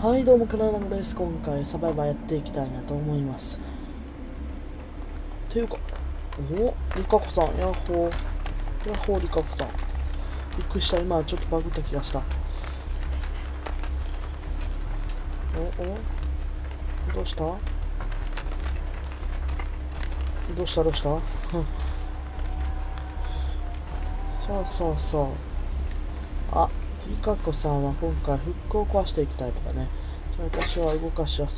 はい、どうも、カナダのです。今回サバイバーやっていきたいなと思います。ていうか、リカコさん、ヤッホー。ヤッホー、リカコさん。びっくりした。今ちょっとバグった気がした。どうしたどうしたさあさあさあ。あ、リカコさんは今回フックを壊していくタイプだね。じゃあ私は動かしやそう。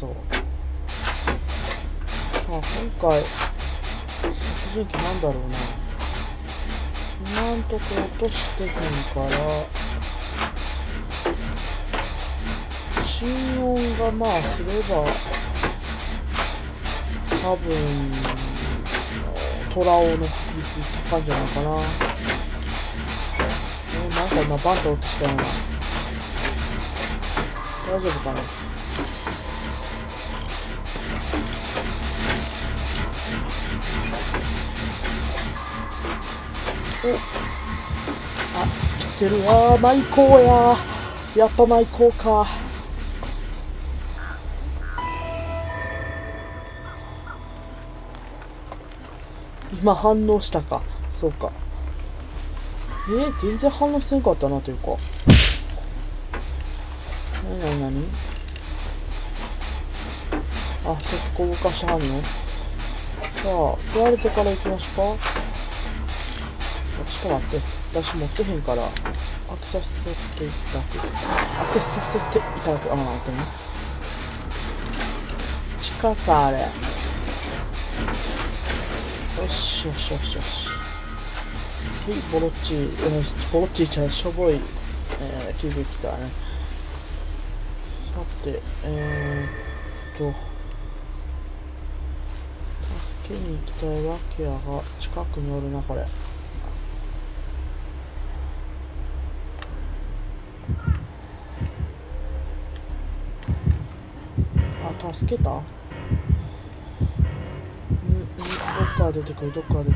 今回、殺人鬼なんだろうな。今んとこ落としてへんから、心音がまあすれば、多分、トラオの確率高いんじゃないかな。なんか今バント落としたような。大丈夫かな。来てるわ。マイコーや。やっぱマイコーか。今反応したか。そうか。全然反応せんかったなというか。なにあ、そこ動かしはんの。さあ、釣られてから行きましょうか。ちょっと待って。私持ってへんから、開けさせていただく。ああ、あとね。地下か、あれ。よし。ボロッチーちゃん、しょぼい、急激からね。さて、助けに行きたいわけやが、近くにおるな、これ。あ、助けた？どっから出てくる。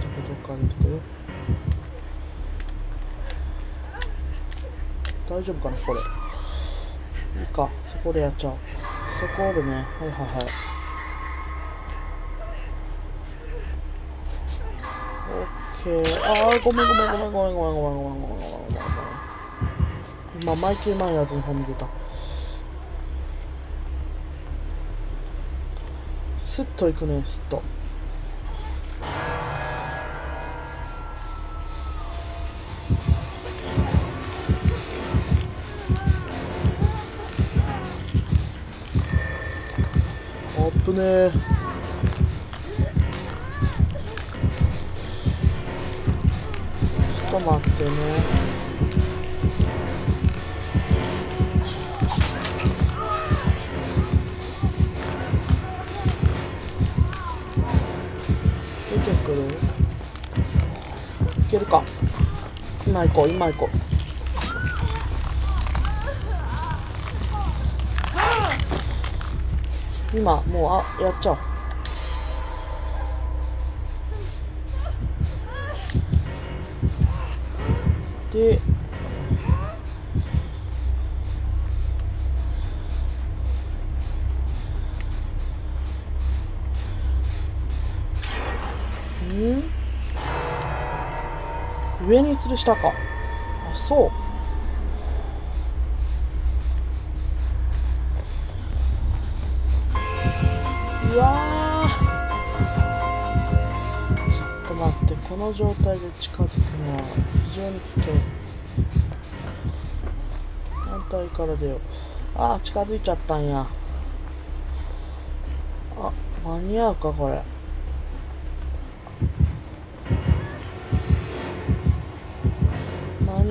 大丈夫かな、これ。いいか、そこでやっちゃおう。そこおるね。はい。オッケー。あー、ごめん。今、マイケル・マイヤーズの方見てた。スッと行くね、スッと。危ねえ。ちょっと待ってね。出てくる？いけるか。今行こう。今もうやっちゃおう。で、上に吊るしたか。あ、そう。うわー、ちょっと待って、この状態で近づくのは非常に危険。反対から出よう。あー、近づいちゃったんや。あ、間に合うかこれ。間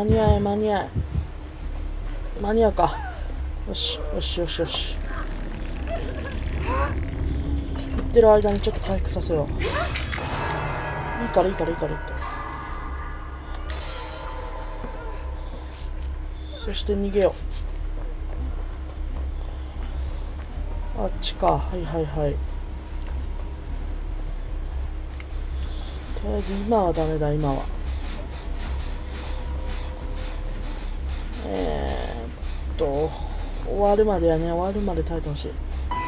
に合うか。よし。行ってる間にちょっと回復させよう。いいから。そして逃げよう。あっちか。はい。とりあえず今はダメだ。 終わるまでやね。終わるまで耐えてほしい。よ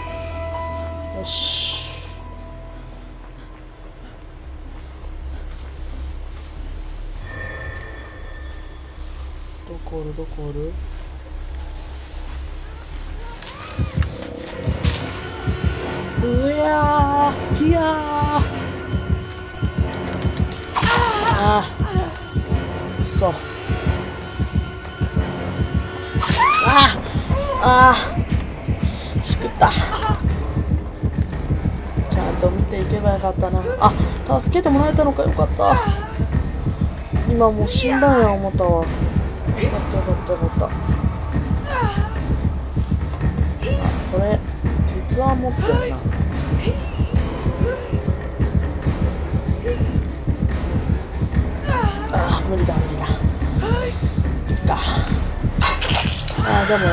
し。どこおるどこおる。うやーひやー。あーくそ。しくった。ちゃんと見ていけばよかったな。あ、助けてもらえたのか。よかった。今もう死んだんや思ったわ。よかったよかったよかった。これ鉄は持ってるな。無理だ無理だ。いっか。でも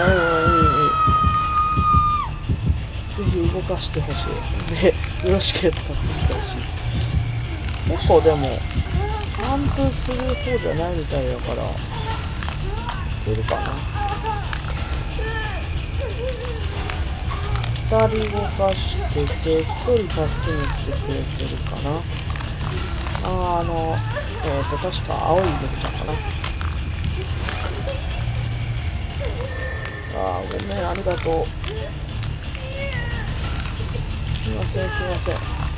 いい。ぜひ動かしてほしい。で、よろしければ助けてほしい。結構でもキャンプする方じゃないみたいだからいけるかな。2人動かしてて1人助けに来てくれてるかな。確か青いのちゃんかな。ごめん、ありがとう。すいませんすいません。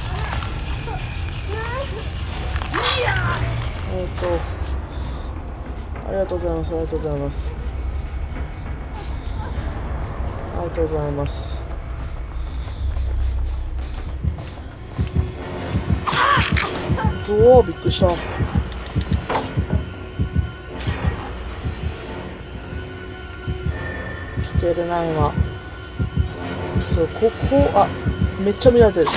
ありがとうございます。ありがとうございます。ありがとうございます。おお、びっくりした。来てるな今。そう、ここめっちゃ見られてる。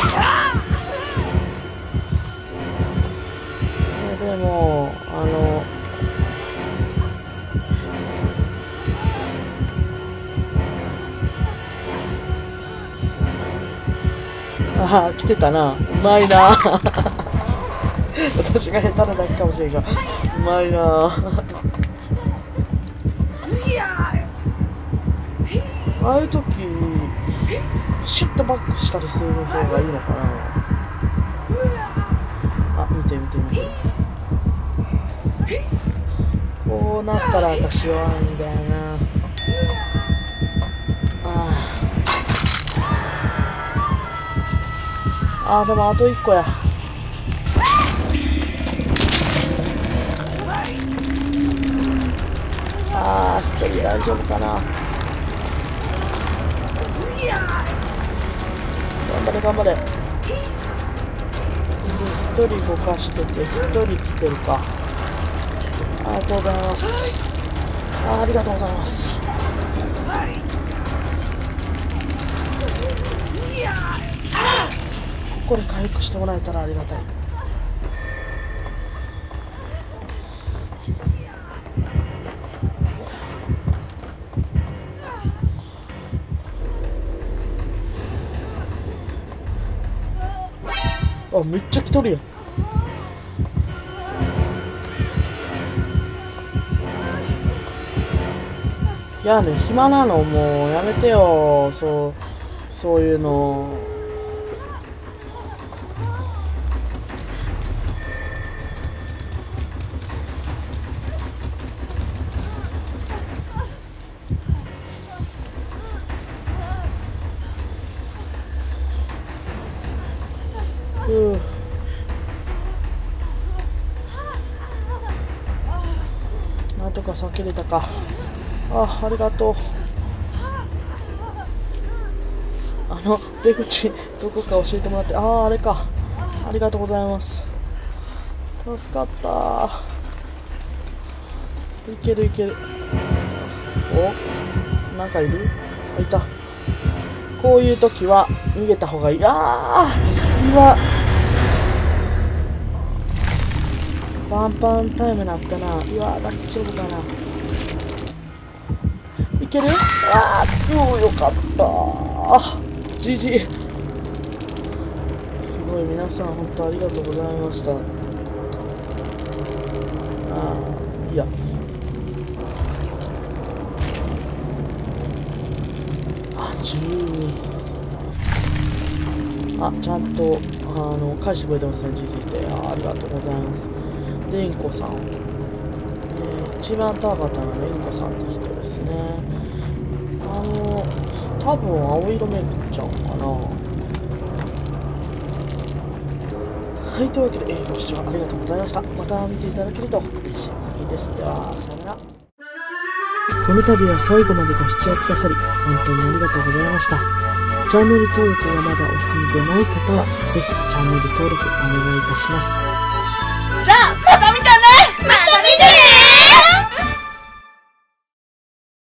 でも来てたな。うまいな。私が下手なだけかもしれんが、うまいな。ああいう時シュッとバックしたりする方がいいのかな。見て見て見て。こうなったら私弱いんだよな。でもあと1個や。1人大丈夫かな。頑張れ頑張れ。1人動かしてて1人来てるか。ありがとうございます。ありがとうございます。ここで回復してもらえたらありがたい。めっちゃ来とるやん。いやね、暇なのもうやめてよ。そういうの。なんとか避けれたか。ありがとう。出口どこか教えてもらって。あれか。ありがとうございます。助かった。いけるいける。なんかいる？いた。こういう時は逃げた方がいい。今ワンパンタイムなったな。大丈夫かな。いける？よかった。GG。すごい、皆さん本当ありがとうございました。いや。 12あ、ちゃんと返してくれてますね、GG で。ありがとうございます。レンコさん、一番高かったのはレンコさんって人ですね。多分青色めぐっちゃうかな。はい、というわけで、ご視聴ありがとうございました。また見ていただけると嬉しい限りです。では、さよなら。この度は最後までご視聴くださり、本当にありがとうございました。チャンネル登録がまだお済みでない方は、ぜひチャンネル登録お願いいたします。